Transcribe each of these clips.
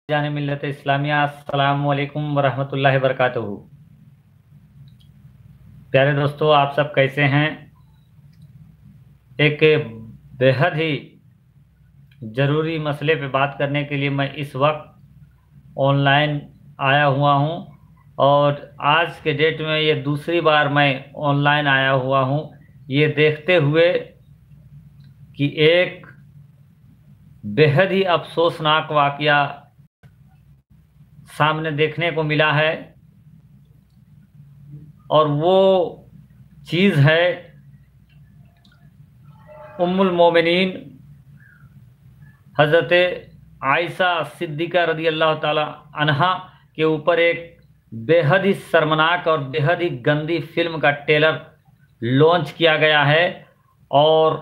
जाने मिल्लत इस्लामिया अस्सलामु अलैकुम वरहमतुल्लाहि वबरकातुहू। प्यारे दोस्तों, आप सब कैसे हैं। एक बेहद ही ज़रूरी मसले पे बात करने के लिए मैं इस वक्त ऑनलाइन आया हुआ हूं और आज के डेट में ये दूसरी बार मैं ऑनलाइन आया हुआ हूं, ये देखते हुए कि एक बेहद ही अफसोसनाक वाकया सामने देखने को मिला है और वो चीज़ है उम्मुल मोमिनीन हज़रत आयशा सिद्दीक़ा रज़ी अल्लाह ताला अन्हा के ऊपर एक बेहद ही शर्मनाक और बेहद ही गंदी फिल्म का ट्रेलर लॉन्च किया गया है। और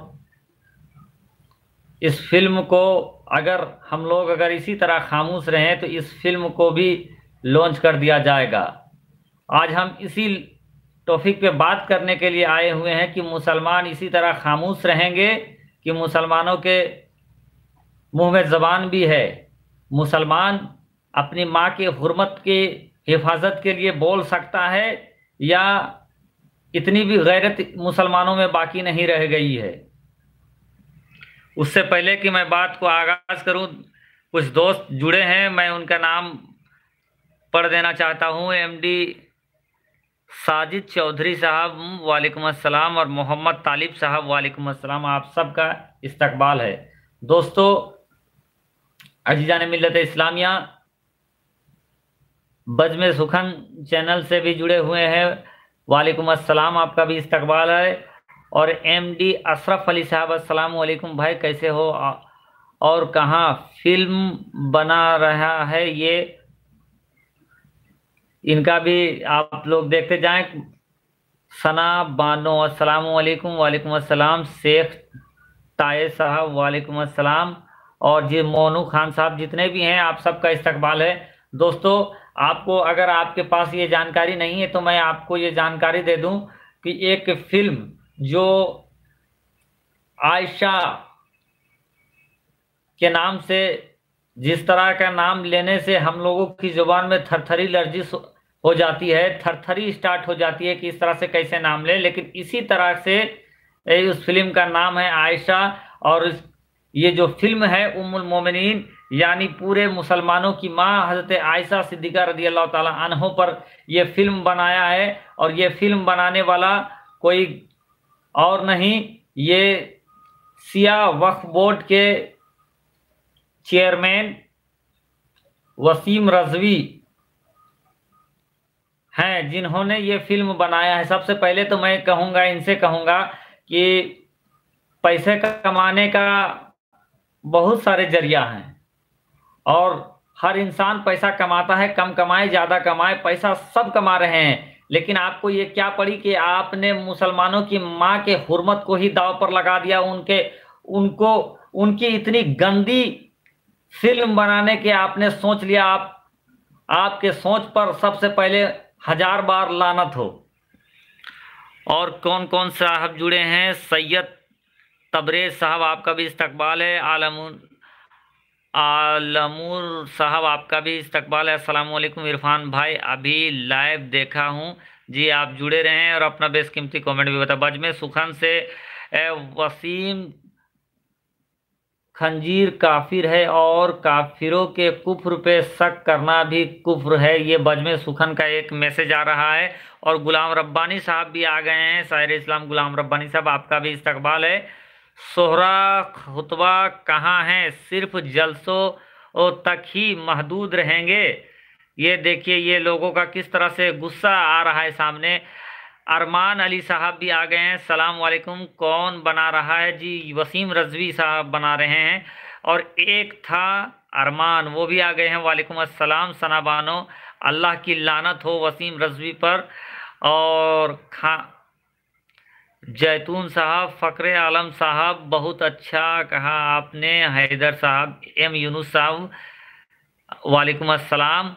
इस फिल्म को अगर हम लोग इसी तरह खामोश रहें तो इस फिल्म को भी लॉन्च कर दिया जाएगा। आज हम इसी टॉपिक पे बात करने के लिए आए हुए हैं कि मुसलमान इसी तरह खामोश रहेंगे कि मुसलमानों के मुंह में ज़बान भी है। मुसलमान अपनी माँ के हुर्मत के हिफाजत के लिए बोल सकता है या इतनी भी गैरत मुसलमानों में बाकी नहीं रह गई है। उससे पहले कि मैं बात को आगाज़ करूं, कुछ दोस्त जुड़े हैं, मैं उनका नाम पढ़ देना चाहता हूं। एमडी साजिद चौधरी साहब वालेकुम अस्सलाम और मोहम्मद तालिब साहब वालेकुम अस्सलाम। आप सबका इस्तकबाल है। दोस्तों, अजीज़ान मिल्लत इस्लामिया बज़्म सुखन चैनल से भी जुड़े हुए हैं, वालेकुम अस्सलाम, आपका भी इस्तकबाल है। और एमडी अशरफ अली साहब अस्सलाम वालेकुम भाई, कैसे हो और कहाँ फिल्म बना रहा है ये, इनका भी आप लोग देखते जाएं। सना बानो अस्सलाम वालेकुम, वालेकुम अस्सलाम। शेख ताये साहब वालेकुम अस्सलाम। और जी मोनू खान साहब, जितने भी हैं आप सबका इस्तकबाल है। दोस्तों, आपको अगर आपके पास ये जानकारी नहीं है तो मैं आपको ये जानकारी दे दूं कि एक फिल्म जो आयशा के नाम से, जिस तरह का नाम लेने से हम लोगों की जुबान में थरथरी लर्जिश हो जाती है, थरथरी स्टार्ट हो जाती है कि इस तरह से कैसे नाम ले, लेकिन इसी तरह से उस फिल्म का नाम है आयशा। और ये जो फिल्म है उम्मुल मोमिनीन यानी पूरे मुसलमानों की माँ हज़रत आयशा सिद्दीक़ा रज़ी अल्लाह ताला अन्हो पर ये फिल्म बनाया है। और ये फिल्म बनाने वाला कोई और नहीं, ये शिया वक्फ बोर्ड के चेयरमैन वसीम रज़वी हैं, जिन्होंने ये फिल्म बनाया है। सबसे पहले तो मैं कहूँगा, इनसे कहूँगा कि पैसे कमाने का बहुत सारे जरिया हैं और हर इंसान पैसा कमाता है, कम कमाए ज़्यादा कमाए, पैसा सब कमा रहे हैं। लेकिन आपको ये क्या पड़ी कि आपने मुसलमानों की माँ के हुर्मत को ही दांव पर लगा दिया। उनकी इतनी गंदी फिल्म बनाने के आपने सोच लिया। आपके सोच पर सबसे पहले 1000 बार लानत हो। और कौन कौन साहब जुड़े हैं, सैयद तबरेज साहब आपका भी इस्तकबाल है, आलमूर साहब आपका भी इस्तकबाल है, अस्सलाम वालेकुम। इरफान भाई, अभी लाइव देखा हूं जी, आप जुड़े रहें और अपना बेशकीमती कमेंट भी बताएं। बज़्म सुखन से वसीम खंजीर काफिर है और काफिरों के कुफ्र पे शक करना भी कुफ्र है, ये बज़्म सुखन का एक मैसेज आ रहा है। और गुलाम रब्बानी साहब भी आ गए हैं, शायर इस्लाम गुलाम रब्बानी साहब आपका भी इस्तकबाल है। सोहरा खुतबा कहाँ हैं, सिर्फ जलसों तक ही महदूद रहेंगे। ये देखिए, ये लोगों का किस तरह से गुस्सा आ रहा है सामने। अरमान अली साहब भी आ गए हैं, सलाम वालेकुम। कौन बना रहा है जी, वसीम रज़वी साहब बना रहे हैं। और एक था अरमान, वो भी आ गए हैं, वालेकुम अस्सलाम। सना बानो, अल्लाह की लानत हो वसीम रज़वी पर। और जैतून साहब, फ़क्रे आलम साहब, बहुत अच्छा कहा आपने। हैदर साहब, एम यूनुस साहब, वालेकुम अस्सलाम।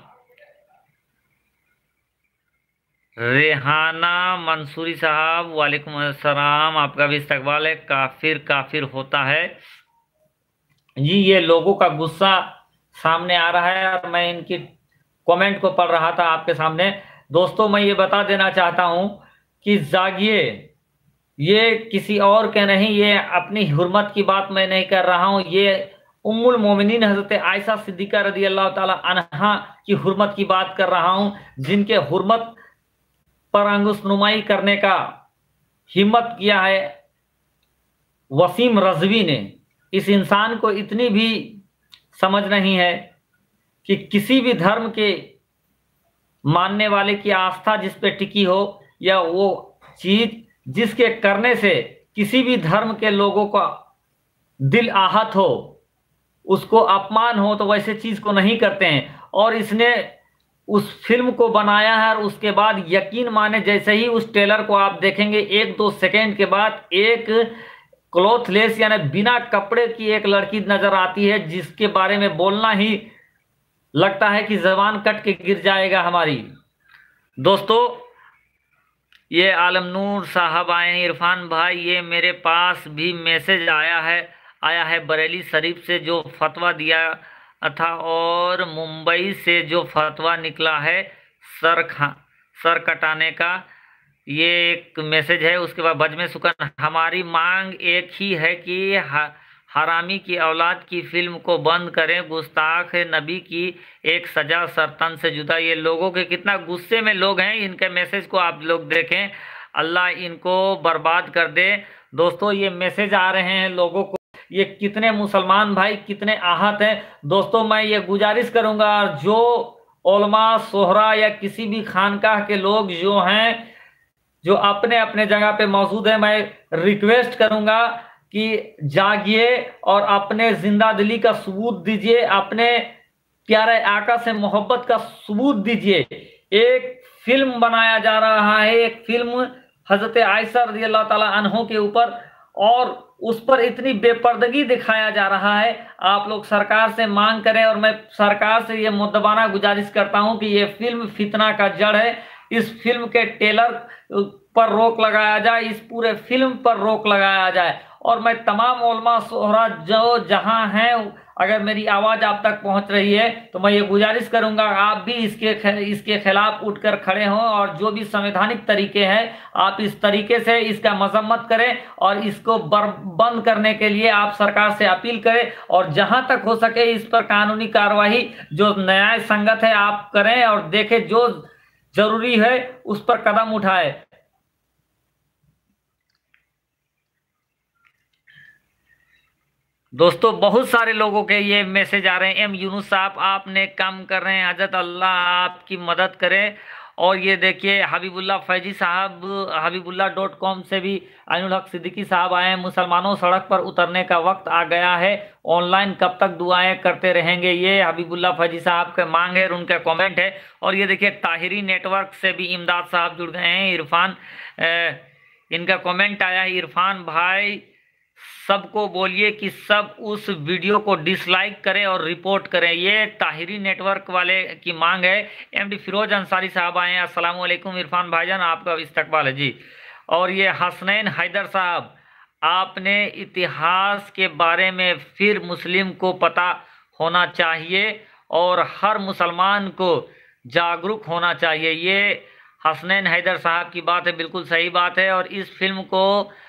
रेहाना मंसूरी साहब, वालेकुम अस्सलाम, आपका भी इस्तकबाल है। काफिर काफिर होता है जी, ये लोगों का गुस्सा सामने आ रहा है और मैं इनकी कमेंट को पढ़ रहा था आपके सामने। दोस्तों मैं ये बता देना चाहता हूं कि जागिए, ये किसी और के नहीं, ये अपनी हुर्मत की बात मैं नहीं कर रहा हूं, ये उम्मुल मोमिनीन हजरत आयशा सिद्दीका रदी अल्लाह ताला अन्हा की हुर्मत की बात कर रहा हूं, जिनके हुर्मत पर अंगुशनुमाई करने का हिम्मत किया है वसीम रजवी ने। इस इंसान को इतनी भी समझ नहीं है कि किसी भी धर्म के मानने वाले की आस्था जिस पे टिकी हो, या वो चीज जिसके करने से किसी भी धर्म के लोगों का दिल आहत हो, उसको अपमान हो, तो वैसे चीज को नहीं करते हैं। और इसने उस फिल्म को बनाया है और उसके बाद यकीन माने जैसे ही उस ट्रेलर को आप देखेंगे, 1-2 सेकेंड के बाद एक क्लॉथलेस यानी बिना कपड़े की एक लड़की नजर आती है, जिसके बारे में बोलना ही लगता है कि जबान कट के गिर जाएगा हमारी। दोस्तों ये आलम नूर साहब आए हैं, इरफान भाई ये मेरे पास भी मैसेज आया है बरेली शरीफ से जो फतवा दिया था, और मुंबई से जो फतवा निकला है सर कटाने का, ये एक मैसेज है। उसके बाद बजमे सुकन, हमारी मांग एक ही है कि हरामी की औलाद की फिल्म को बंद करें, गुस्ताख नबी की एक सजा सरतन से जुदा। ये लोगों के कितना गुस्से में लोग हैं, इनके मैसेज को आप लोग देखें, अल्लाह इनको बर्बाद कर दे। दोस्तों ये मैसेज आ रहे हैं लोगों को, ये कितने मुसलमान भाई कितने आहत हैं। दोस्तों मैं ये गुजारिश करूंगा, जो उलमा सोहरा या किसी भी खानकाह के लोग जो हैं, जो अपने अपने जगह पे मौजूद है, मैं रिक्वेस्ट करूंगा कि जागिए और अपने जिंदा दिली का सबूत दीजिए, अपने प्यारे आका से मोहब्बत का सबूत दीजिए। एक फिल्म बनाया जा रहा है, एक फिल्म हजरत आयशा रज़ी अल्लाह ताला अन्हो के ऊपर, और उस पर इतनी बेपर्दगी दिखाया जा रहा है। आप लोग सरकार से मांग करें, और मैं सरकार से ये मुद्दबाना गुजारिश करता हूं कि ये फिल्म फितना का जड़ है। इस फिल्म के ट्रेलर पर रोक लगाया जाए, इस पूरे फिल्म पर रोक लगाया जाए। और मैं तमाम उलमा सोहरा जो जहां हैं, अगर मेरी आवाज आप तक पहुंच रही है तो मैं ये गुजारिश करूंगा आप भी इसके खिलाफ उठकर खड़े हों, और जो भी संवैधानिक तरीके हैं आप इस तरीके से इसका मजम्मत करें, और इसको बंद करने के लिए आप सरकार से अपील करें, और जहां तक हो सके इस पर कानूनी कार्रवाई जो न्याय संगत है आप करें, और देखें जो जरूरी है उस पर कदम उठाए। दोस्तों बहुत सारे लोगों के ये मैसेज आ रहे हैं, एम यूनुस साहब आपने काम कर रहे हैं, हजरत अल्लाह आपकी मदद करे। और ये देखिए हबीबुल्लाह फैजी साहब हबीबुल्लाह.com से भी आइनुल हक सिद्दीकी साहब आए हैं, मुसलमानों सड़क पर उतरने का वक्त आ गया है, ऑनलाइन कब तक दुआएं करते रहेंगे, ये हबीबुल्लाह फैजी साहब के मांग है और उनका कमेंट है। और ये देखिए ताहिरी नेटवर्क से भी इमदाद साहब जुड़ गए हैं, इरफान इनका कमेंट आया है, इरफान भाई सबको बोलिए कि सब उस वीडियो को डिसलाइक करें और रिपोर्ट करें। ये ताहिरी नेटवर्क वाले की मांग है। एमडी फिरोज अंसारी साहब आए हैं, अस्सलाम वालेकुम इरफान भाईजान आपका इस्तकबाल है जी। और ये हसनैन हैदर साहब, आपने इतिहास के बारे में फिर मुस्लिम को पता होना चाहिए और हर मुसलमान को जागरूक होना चाहिए। ये हसनैन हैदर साहब की बात है, बिल्कुल सही बात है। और इस फिल्म को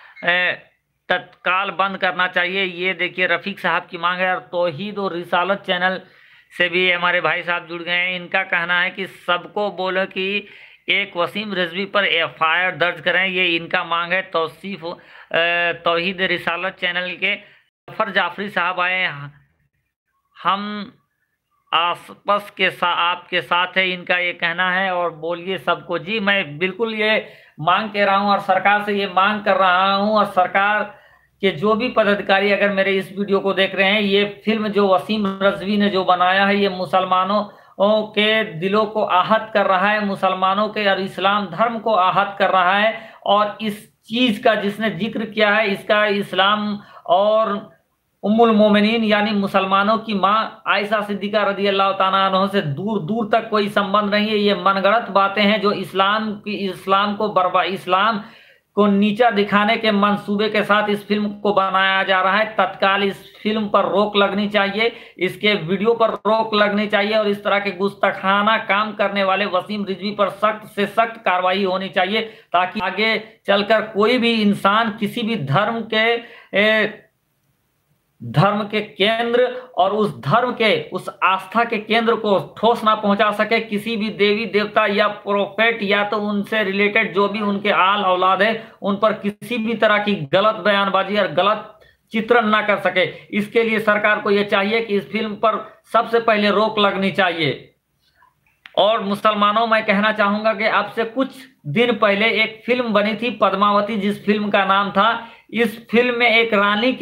तत्काल बंद करना चाहिए। ये देखिए रफ़ीक साहब की मांग है। और तौहीद और रिसालत चैनल से भी हमारे भाई साहब जुड़ गए हैं, इनका कहना है कि सबको बोलो कि एक वसीम रिजवी पर FIR दर्ज करें, ये इनका मांग है। तौहीद रिसालत चैनल के जफर जाफरी साहब आए, हम आपस के आपके साथ है, इनका ये कहना है। और बोलिए सबको जी, मैं बिल्कुल ये मांग कह रहा हूँ और सरकार से ये मांग कर रहा हूँ, और सरकार के जो भी पदाधिकारी अगर मेरे इस वीडियो को देख रहे हैं, ये फिल्म जो वसीम रजवी ने जो बनाया है, ये मुसलमानों के दिलों को आहत कर रहा है, मुसलमानों के और इस्लाम धर्म को आहत कर रहा है। और इस चीज का जिसने जिक्र किया है, इसका इस्लाम और उम्मुल मोमिनीन यानी मुसलमानों की मां आयशा सिद्दीका रदी अल्लाह ताला अन्हा से दूर दूर तक कोई संबंध नहीं है। ये मनगढ़ंत बातें हैं जो इस्लाम को इस्लाम को नीचा दिखाने के मंसूबे के साथ इस फिल्म को बनाया जा रहा है। तत्काल इस फिल्म पर रोक लगनी चाहिए, इसके वीडियो पर रोक लगनी चाहिए और इस तरह के गुस्ताखाना काम करने वाले वसीम रिजवी पर सख्त से सख्त कार्रवाई होनी चाहिए, ताकि आगे चलकर कोई भी इंसान किसी भी धर्म के केंद्र और उस आस्था के केंद्र को ठोस ना पहुंचा सके। किसी भी देवी देवता या प्रोफेट या तो उनसे रिलेटेड जो भी उनके आल औलाद है उन पर किसी भी तरह की गलत बयानबाजी और गलत चित्रण ना कर सके। इसके लिए सरकार को यह चाहिए कि इस फिल्म पर सबसे पहले रोक लगनी चाहिए। और मुसलमानों, मैं कहना चाहूंगा कि अब से कुछ दिन पहले एक फिल्म बनी थी पद्मावती, जिस फिल्म का नाम था, इस फिल्म में एक रानी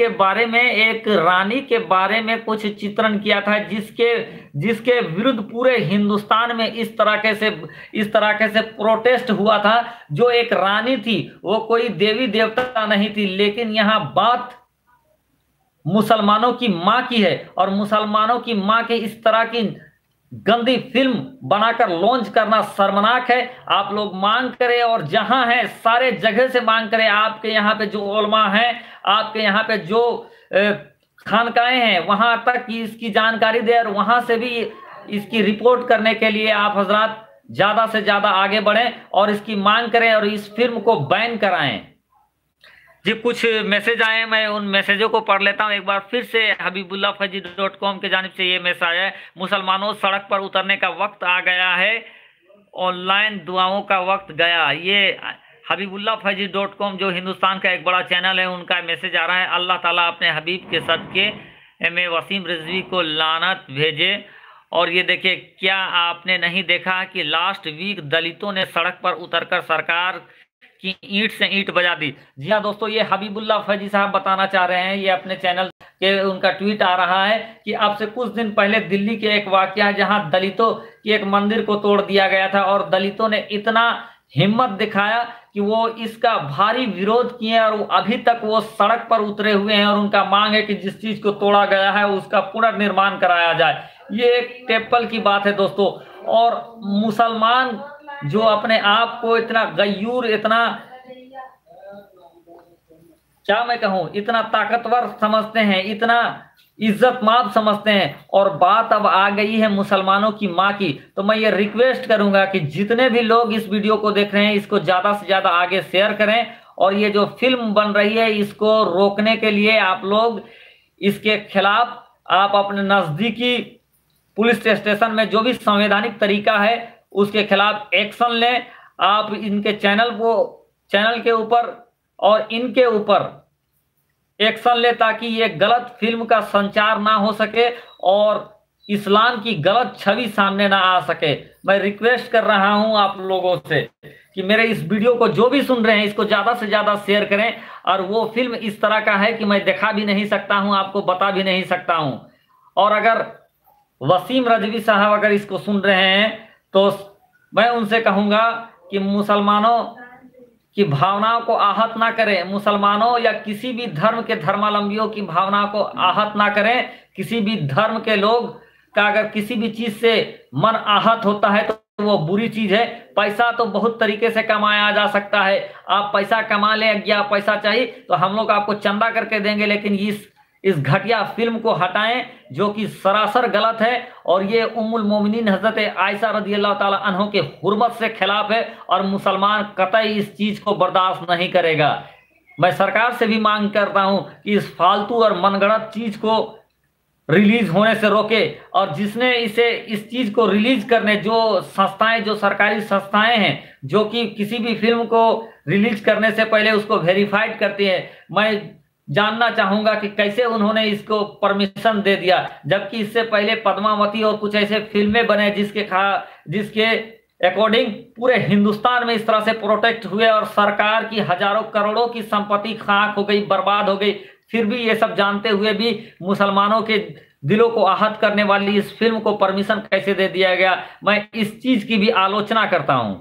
के बारे में कुछ चित्रण किया था, जिसके विरुद्ध पूरे हिंदुस्तान में इस तरह से प्रोटेस्ट हुआ था। जो एक रानी थी वो कोई देवी देवता नहीं थी, लेकिन यहाँ बात मुसलमानों की मां की है और मुसलमानों की मां के इस तरह की गंदी फिल्म बनाकर लॉन्च करना शर्मनाक है। आप लोग मांग करें और जहां है सारे जगह से मांग करें, आपके यहाँ पे जो उलमा हैं, आपके यहाँ पे जो खानकाएं हैं, वहां तक इसकी जानकारी दे और वहां से भी इसकी रिपोर्ट करने के लिए आप हजरात ज्यादा से ज्यादा आगे बढ़ें और इसकी मांग करें और इस फिल्म को बैन कराएं। जी, कुछ मैसेज आए हैं, मैं उन मैसेजों को पढ़ लेता हूं एक बार फिर से। habibullahfauzi.com के जानिब से ये मैसेज आया है, मुसलमानों सड़क पर उतरने का वक्त आ गया है, ऑनलाइन दुआओं का वक्त गया। ये habibullahfauzi.com जो हिंदुस्तान का एक बड़ा चैनल है, उनका मैसेज आ रहा है। अल्लाह ताला अपने हबीब के सदके में वसीम रिजवी को लानत भेजे। और ये देखिए, क्या आपने नहीं देखा कि लास्ट वीक दलितों ने सड़क पर उतरकर सरकार कि ईंट से ईंट बजा दी। जी हाँ दोस्तों, ये हबीबुल्लाह फौजी साहब बताना चाह रहे हैं, ये अपने चैनल के उनका ट्वीट आ रहा है कि अब से कुछ दिन पहले दिल्ली के एक वाकया जहां दलितों की एक मंदिर को तोड़ दिया गया था और दलितों ने इतना हिम्मत दिखाया कि वो इसका भारी विरोध किए और अभी तक वो सड़क पर उतरे हुए हैं और उनका मांग है कि जिस चीज को तोड़ा गया है उसका पुनर्निर्माण कराया जाए। ये एक टेप्पल की बात है दोस्तों। और मुसलमान जो अपने आप को इतना गयूर, इतना क्या मैं कहूं, इतना ताकतवर समझते हैं, इतना इज्जतमाब समझते हैं, और बात अब आ गई है मुसलमानों की मां की, तो मैं ये रिक्वेस्ट करूंगा कि जितने भी लोग इस वीडियो को देख रहे हैं इसको ज्यादा से ज्यादा आगे शेयर करें और ये जो फिल्म बन रही है इसको रोकने के लिए आप लोग इसके खिलाफ आप अपने नजदीकी पुलिस स्टेशन में जो भी संवैधानिक तरीका है उसके खिलाफ एक्शन लें। आप इनके चैनल के ऊपर और इनके ऊपर एक्शन ले ताकि ये गलत फिल्म का संचार ना हो सके और इस्लाम की गलत छवि सामने ना आ सके। मैं रिक्वेस्ट कर रहा हूं आप लोगों से कि मेरे इस वीडियो को जो भी सुन रहे हैं इसको ज्यादा से ज्यादा शेयर करें। और वो फिल्म इस तरह का है कि मैं दिखा भी नहीं सकता हूं, आपको बता भी नहीं सकता हूं। और अगर वसीम रिजवी साहब अगर इसको सुन रहे हैं तो मैं उनसे कहूंगा कि मुसलमानों की भावनाओं को आहत ना करें, मुसलमानों या किसी भी धर्म के धर्मावलंबियों की भावना को आहत ना करें। किसी भी धर्म के लोग का अगर किसी भी चीज से मन आहत होता है तो वो बुरी चीज है। पैसा तो बहुत तरीके से कमाया जा सकता है, आप पैसा कमा लें, या पैसा चाहिए तो हम लोग आपको चंदा करके देंगे, लेकिन इस घटिया फिल्म को हटाएं जो कि सरासर गलत है और ये उम्मुल मोमिनीन हजरत आयशा रदियल्लाहु ताला अन्हा के हुर्मत से खिलाफ है और मुसलमान कतई इस चीज को बर्दाश्त नहीं करेगा। मैं सरकार से भी मांग करता हूं कि इस फालतू और मनगढ़ंत चीज को रिलीज होने से रोके और जिसने इस चीज को रिलीज करने जो संस्थाएं, जो सरकारी संस्थाएं हैं जो कि किसी भी फिल्म को रिलीज करने से पहले उसको वेरीफाइड करती है, मैं जानना चाहूंगा कि कैसे उन्होंने इसको परमिशन दे दिया, जबकि इससे पहले पद्मावती और कुछ ऐसे फिल्में बने जिसके अकॉर्डिंग पूरे हिंदुस्तान में इस तरह से प्रोटेक्ट हुए और सरकार की हजारों करोड़ों की संपत्ति खाक हो गई, बर्बाद हो गई। फिर भी ये सब जानते हुए भी मुसलमानों के दिलों को आहत करने वाली इस फिल्म को परमिशन कैसे दे दिया गया, मैं इस चीज की भी आलोचना करता हूं।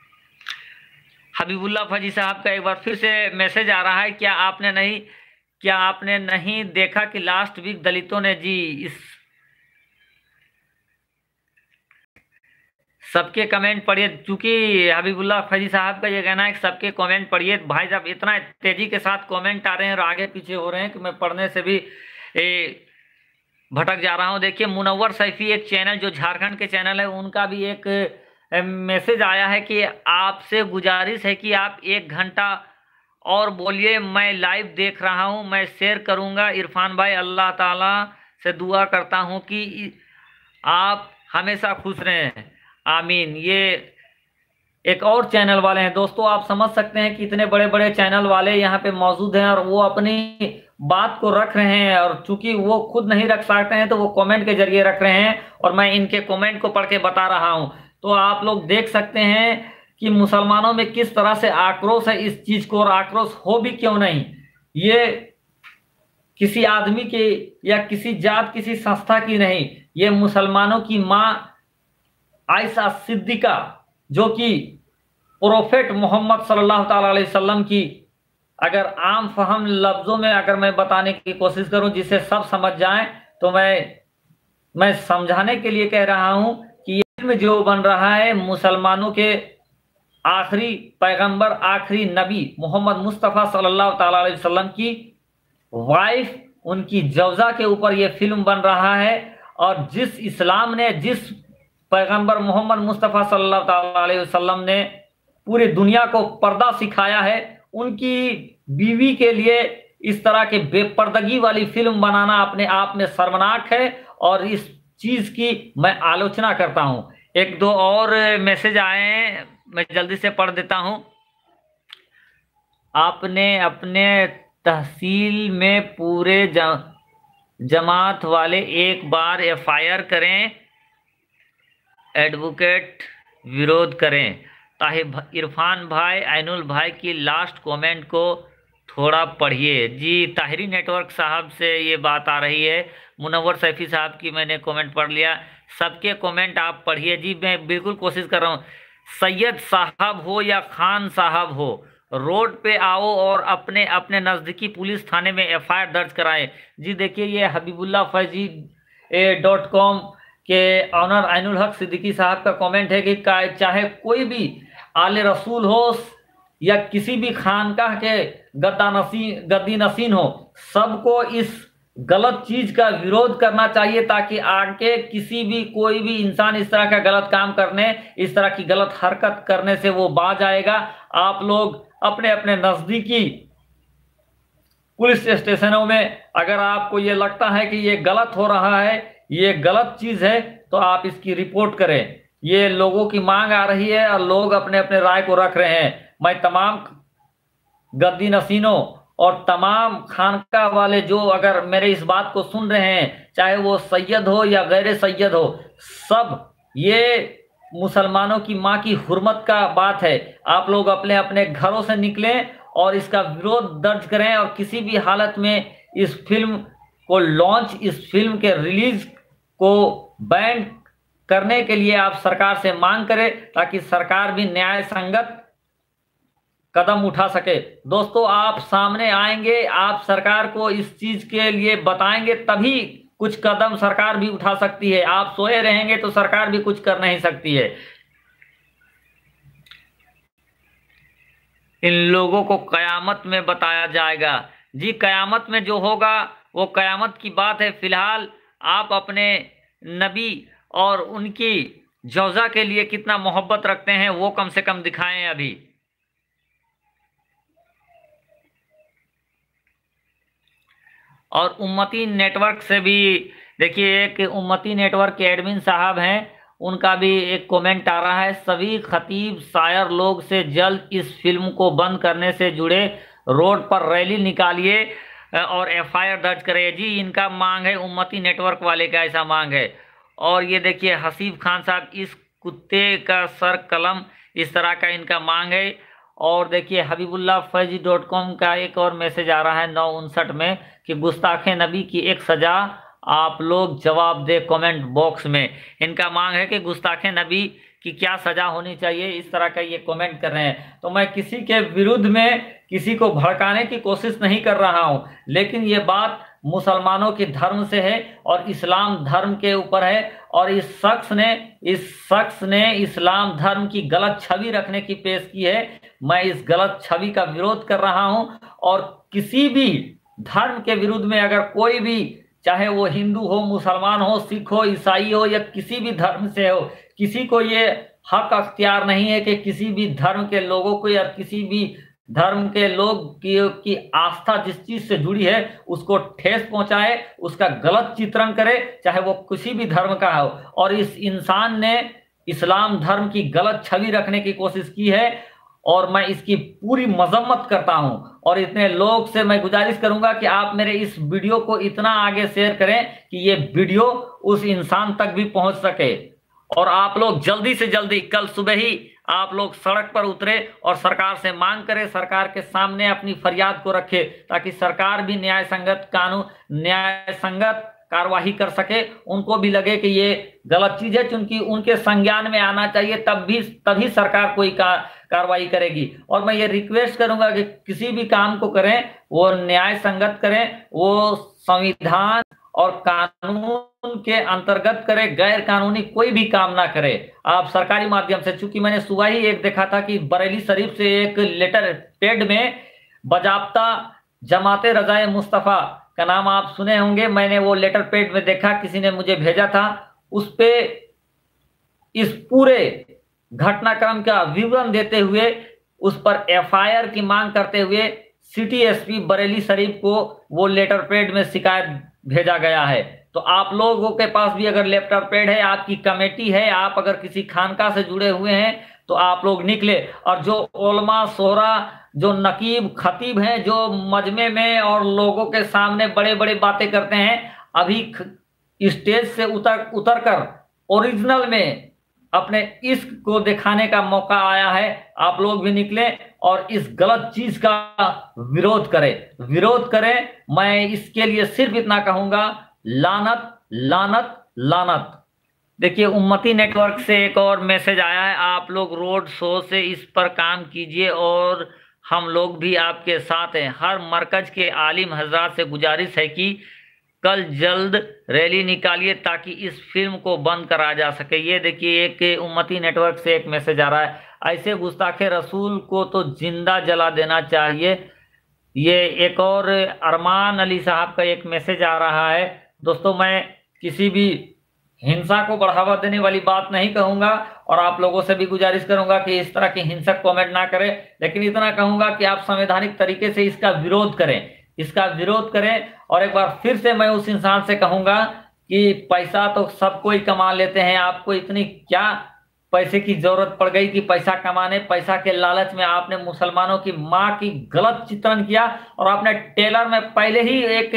हबीबुल्लाह फौजी साहब का एक बार फिर से मैसेज आ रहा है, क्या आपने नहीं देखा कि लास्ट वीक दलितों ने जी इस सबके कमेंट पढ़िए, क्योंकि हबीबुल्लाह फैजी साहब का ये कहना है कि सबके कमेंट पढ़िए। भाई साहब इतना तेजी के साथ कमेंट आ रहे हैं और आगे पीछे हो रहे हैं कि मैं पढ़ने से भी भटक जा रहा हूं। देखिए मुनव्वर सैफी एक चैनल जो झारखंड के चैनल है, उनका भी एक मैसेज आया है कि आपसे गुजारिश है कि आप 1 घंटा और बोलिए, मैं लाइव देख रहा हूं, मैं शेयर करूंगा। इरफान भाई, अल्लाह ताला से दुआ करता हूं कि आप हमेशा खुश रहें, आमीन। ये एक और चैनल वाले हैं दोस्तों, आप समझ सकते हैं कि इतने बड़े बड़े चैनल वाले यहाँ पे मौजूद हैं और वो अपनी बात को रख रहे हैं, और चूंकि वो खुद नहीं रख सकते हैं तो वो कमेंट के जरिए रख रहे हैं और मैं इनके कमेंट को पढ़ के बता रहा हूं। तो आप लोग देख सकते हैं कि मुसलमानों में किस तरह से आक्रोश है इस चीज को, और आक्रोश हो भी क्यों नहीं। ये किसी आदमी के या किसी जात किसी संस्था की नहीं, ये मुसलमानों की माँ आयशा सिद्दीका, जो कि प्रोफेट मोहम्मद सल्लल्लाहु अलैहि वसल्लम की, अगर आम फहम लफ्जों में अगर मैं बताने की कोशिश करूं जिसे सब समझ जाएं, तो मैं समझाने के लिए कह रहा हूं कि ये फिल्म जो बन रहा है मुसलमानों के आखिरी पैगंबर, आखिरी नबी मोहम्मद मुस्तफ़ा सल्लल्लाहु अलैहि वसल्लम की वाइफ, उनकी जौजा के ऊपर ये फिल्म बन रहा है। और जिस इस्लाम ने, जिस पैगंबर मोहम्मद मुस्तफ़ा सल्लल्लाहु अलैहि वसल्लम ने पूरी दुनिया को पर्दा सिखाया है, उनकी बीवी के लिए इस तरह के बेपर्दगी वाली फिल्म बनाना अपने आप में शर्मनाक है, और इस चीज की मैं आलोचना करता हूं। 1-2 और मैसेज आए हैं, मैं जल्दी से पढ़ देता हूं। आपने अपने तहसील में पूरे जमात वाले एक बार FIR करें, एडवोकेट विरोध करें। इरफान भाई, ऐनुल भाई की लास्ट कमेंट को थोड़ा पढ़िए। जी ताहिरी नेटवर्क साहब से ये बात आ रही है, मुनव्वर सैफी साहब की मैंने कमेंट पढ़ लिया, सबके कमेंट आप पढ़िए। जी मैं बिल्कुल कोशिश कर रहा हूँ। सैयद साहब हो या खान साहब हो, रोड पे आओ और अपने अपने नज़दीकी पुलिस थाने में FIR दर्ज कराएं। जी देखिए ये हबीबुल्लाह फैजी .com के ऑनर ऐनुल हक सिद्दीकी साहब का कमेंट है कि चाहे कोई भी आले रसूल हो या किसी भी खानकाह के गद्दी नसीन हो, सबको इस गलत चीज का विरोध करना चाहिए, ताकि आगे किसी भी कोई भी इंसान इस तरह का गलत काम करने, इस तरह की गलत हरकत करने से वो बाज आएगा। आप लोग अपने अपने नजदीकी पुलिस स्टेशनों में अगर आपको ये लगता है कि ये गलत हो रहा है, ये गलत चीज है, तो आप इसकी रिपोर्ट करें। ये लोगों की मांग आ रही है और लोग अपने अपने राय को रख रहे हैं। मैं तमाम गद्दी नसीनों और तमाम खानका वाले जो अगर मेरे इस बात को सुन रहे हैं, चाहे वो सैयद हो या गैर सैयद हो, सब ये मुसलमानों की माँ की हुर्मत का बात है। आप लोग अपने अपने घरों से निकलें और इसका विरोध दर्ज करें, और किसी भी हालत में इस फिल्म को लॉन्च, इस फिल्म के रिलीज को बैन करने के लिए आप सरकार से मांग करें, ताकि सरकार भी न्याय संगत कदम उठा सके। दोस्तों आप सामने आएंगे, आप सरकार को इस चीज के लिए बताएंगे, तभी कुछ कदम सरकार भी उठा सकती है। आप सोए रहेंगे तो सरकार भी कुछ कर नहीं सकती है। इन लोगों को कयामत में बताया जाएगा। जी कयामत में जो होगा वो कयामत की बात है। फिलहाल आप अपने नबी और उनकी जौजा के लिए कितना मोहब्बत रखते हैं वो कम से कम दिखाएं अभी। और उम्मती नेटवर्क से भी देखिए, एक उम्मती नेटवर्क के एडमिन साहब हैं, उनका भी एक कमेंट आ रहा है, सभी खतीब शायर लोग से जल्द इस फिल्म को बंद करने से जुड़े रोड पर रैली निकालिए और FIR दर्ज करें। जी इनका मांग है, उम्मती नेटवर्क वाले का ऐसा मांग है। और ये देखिए हसीब खान साहब, इस कुत्ते का सर कलम, इस तरह का इनका मांग है। और देखिए हबीबुल्लाह फैजी .com का एक और मैसेज आ रहा है 9:59 में कि गुस्ताखे नबी की एक सजा आप लोग जवाब दे कमेंट बॉक्स में। इनका मांग है कि गुस्ताखे नबी की क्या सजा होनी चाहिए, इस तरह का ये कमेंट कर रहे हैं। तो मैं किसी के विरुद्ध में किसी को भड़काने की कोशिश नहीं कर रहा हूं, लेकिन ये बात मुसलमानों के धर्म से है और इस्लाम धर्म के ऊपर है। और इस शख्स ने इस्लाम धर्म की गलत छवि रखने की पेश की है। मैं इस गलत छवि का विरोध कर रहा हूं। और किसी भी धर्म के विरुद्ध में अगर कोई भी, चाहे वो हिंदू हो, मुसलमान हो, सिख हो, ईसाई हो या किसी भी धर्म से हो, किसी को ये हक अख्तियार नहीं है कि किसी भी धर्म के लोगों को या किसी भी धर्म के लोग की आस्था जिस चीज से जुड़ी है उसको ठेस पहुंचाए, उसका गलत चित्रण करे, चाहे वो किसी भी धर्म का हो। और इस इंसान ने इस्लाम धर्म की गलत छवि रखने की कोशिश की है और मैं इसकी पूरी मजम्मत करता हूं। और इतने लोग से मैं गुजारिश करूंगा कि आप मेरे इस वीडियो को इतना आगे शेयर करें कि ये वीडियो उस इंसान तक भी पहुंच सके। और आप लोग जल्दी से जल्दी कल सुबह ही आप लोग सड़क पर उतरे और सरकार से मांग करें, सरकार के सामने अपनी फरियाद को रखे, ताकि सरकार भी न्याय संगत कार्रवाई कर सके। उनको भी लगे कि ये गलत चीज है, क्योंकि उनके संज्ञान में आना चाहिए, तभी सरकार कोई कार्रवाई करेगी। और मैं ये रिक्वेस्ट करूंगा कि किसी भी काम को करें वो न्याय संगत करें, वो संविधान और कानून के अंतर्गत करे, गैर कानूनी कोई भी काम ना करे। आप सरकारी माध्यम से, चूंकि मैंने सुबह ही एक देखा था कि बरेली शरीफ से एक लेटर पेड में बजाब्ता जमाते रजाए मुस्तफा का नाम आप सुने होंगे, मैंने वो लेटर पेड में देखा, किसी ने मुझे भेजा था। उस पे इस पूरे घटनाक्रम का विवरण देते हुए उस पर एफआईआर की मांग करते हुए सिटी एसपी बरेली शरीफ को वो लेटर पेड में शिकायत भेजा गया है। तो आप लोगों के पास भी अगर लेटर पेड है, आपकी कमेटी है, आप अगर किसी खानका से जुड़े हुए हैं तो आप लोग निकले। और जो उलमा सोहरा, जो नकीब खतीब हैं, जो मजमे में और लोगों के सामने बड़े बड़े बातें करते हैं, अभी स्टेज से उतर कर ओरिजिनल में अपने इश्क को दिखाने का मौका आया है। आप लोग भी निकले और इस गलत चीज का विरोध करें। मैं इसके लिए सिर्फ इतना कहूंगा, लानत लानत लानत। देखिए, उम्मती नेटवर्क से एक और मैसेज आया है, आप लोग रोड शो से इस पर काम कीजिए और हम लोग भी आपके साथ हैं। हर मरकज के आलिम हजरात से गुजारिश है कि कल जल्द रैली निकालिए ताकि इस फिल्म को बंद करा जा सके। ये देखिए, एक उम्मती नेटवर्क से एक मैसेज आ रहा है, ऐसे गुस्ताखे रसूल को तो जिंदा जला देना चाहिए। ये एक और अरमान अली साहब का एक मैसेज आ रहा है। दोस्तों, मैं किसी भी हिंसा को बढ़ावा देने वाली बात नहीं कहूंगा और आप लोगों से भी गुजारिश करूंगा कि इस तरह के हिंसक कमेंट ना करें, लेकिन इतना कहूंगा कि आप संवैधानिक तरीके से इसका विरोध करें। और एक बार फिर से मैं उस इंसान से कहूंगा कि पैसा तो सब कोई कमा लेते हैं, आपको इतनी क्या पैसे की जरूरत पड़ गई कि पैसा कमाने, पैसा के लालच में आपने मुसलमानों की मां की गलत चित्रण किया और आपने टेलर में पहले ही एक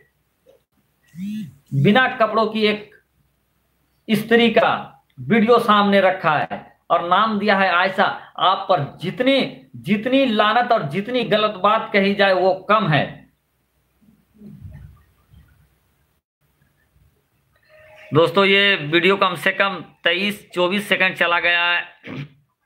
बिना कपड़ों की एक स्त्री का वीडियो सामने रखा है और नाम दिया है आयशा। आप पर जितनी लानत और जितनी गलत बात कही जाए वो कम है। दोस्तों, ये वीडियो कम से कम 23-24 सेकंड चला गया है।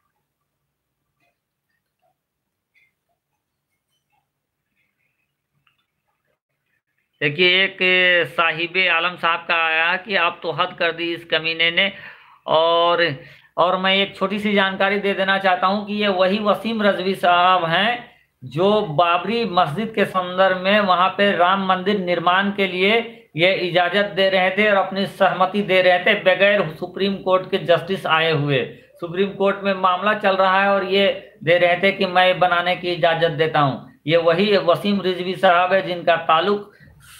देखिए, एक साहिब आलम साहब का आया कि आप तो हद कर दी इस कमीने ने। और मैं एक छोटी सी जानकारी दे देना चाहता हूं कि ये वही वसीम रजवी साहब हैं जो बाबरी मस्जिद के संदर्भ में वहां पे राम मंदिर निर्माण के लिए ये इजाजत दे रहे थे और अपनी सहमति दे रहे थे बगैर सुप्रीम कोर्ट के जस्टिस आए हुए। सुप्रीम कोर्ट में मामला चल रहा है और ये दे रहे थे कि मैं बनाने की इजाजत देता हूं। ये वही वसीम रिजवी साहब है जिनका ताल्लुक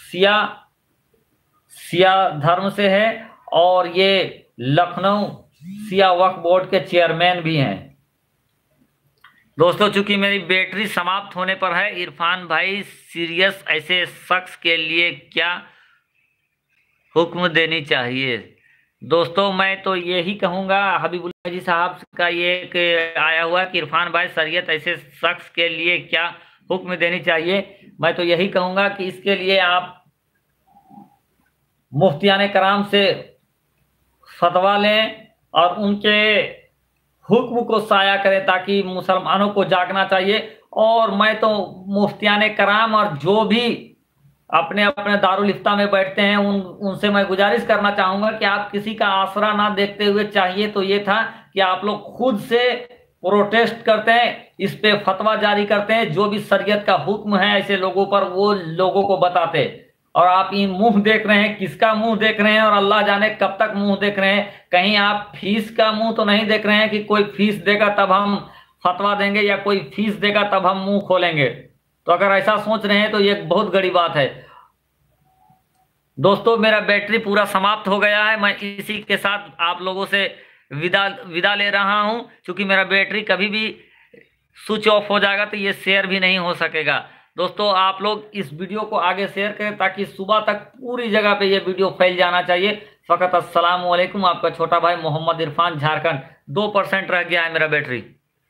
सिया धर्म से है और ये लखनऊ सिया वक्फ बोर्ड के चेयरमैन भी हैं। दोस्तों, चूंकि मेरी बैटरी समाप्त होने पर है, इरफान भाई सीरियस ऐसे शख्स के लिए क्या हुक्म देनी चाहिए? दोस्तों, मैं तो यही कहूंगा, हबीबुल्लाह जी साहब का ये एक आया हुआ कि इरफान भाई शरीयत ऐसे शख्स के लिए क्या हुक्म देनी चाहिए। मैं तो यही कहूंगा कि इसके लिए आप मुफ्तियाने कराम से फतवा लें और उनके हुक्म को साया करें ताकि मुसलमानों को जागना चाहिए। और मैं तो मुफ्तियाने कराम और जो भी अपने अपने दारुल इफ्ता में बैठते हैं, उनसे मैं गुजारिश करना चाहूंगा कि आप किसी का आसरा ना देखते हुए, चाहिए तो ये था कि आप लोग खुद से प्रोटेस्ट करते हैं, इस पे फतवा जारी करते हैं, जो भी शरीयत का हुक्म है ऐसे लोगों पर वो लोगों को बताते। और आप ये मुंह देख रहे हैं, किसका मुंह देख रहे हैं और अल्लाह जाने कब तक मुंह देख रहे हैं। कहीं आप फीस का मुंह तो नहीं देख रहे हैं कि कोई फीस देगा तब हम फतवा देंगे, या कोई फीस देगा तब हम मुंह खोलेंगे। तो अगर ऐसा सोच रहे हैं तो ये बहुत बड़ी बात है। दोस्तों, मेरा बैटरी पूरा समाप्त हो गया है, मैं इसी के साथ आप लोगों से विदा विदा ले रहा हूं। क्योंकि मेरा बैटरी कभी भी स्विच ऑफ हो जाएगा तो ये शेयर भी नहीं हो सकेगा। दोस्तों, आप लोग इस वीडियो को आगे शेयर करें ताकि सुबह तक पूरी जगह पे ये वीडियो फैल जाना चाहिए। फ़कत अस्सलाम वालेकुम, आपका छोटा भाई मोहम्मद इरफान, झारखंड। 2% रह गया है मेरा बैटरी।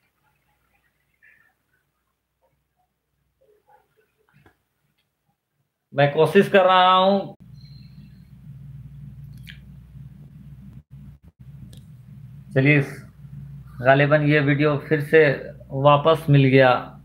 मैं कोशिश कर रहा हूं। चलिए, गालिबन ये वीडियो फिर से वापस मिल गया।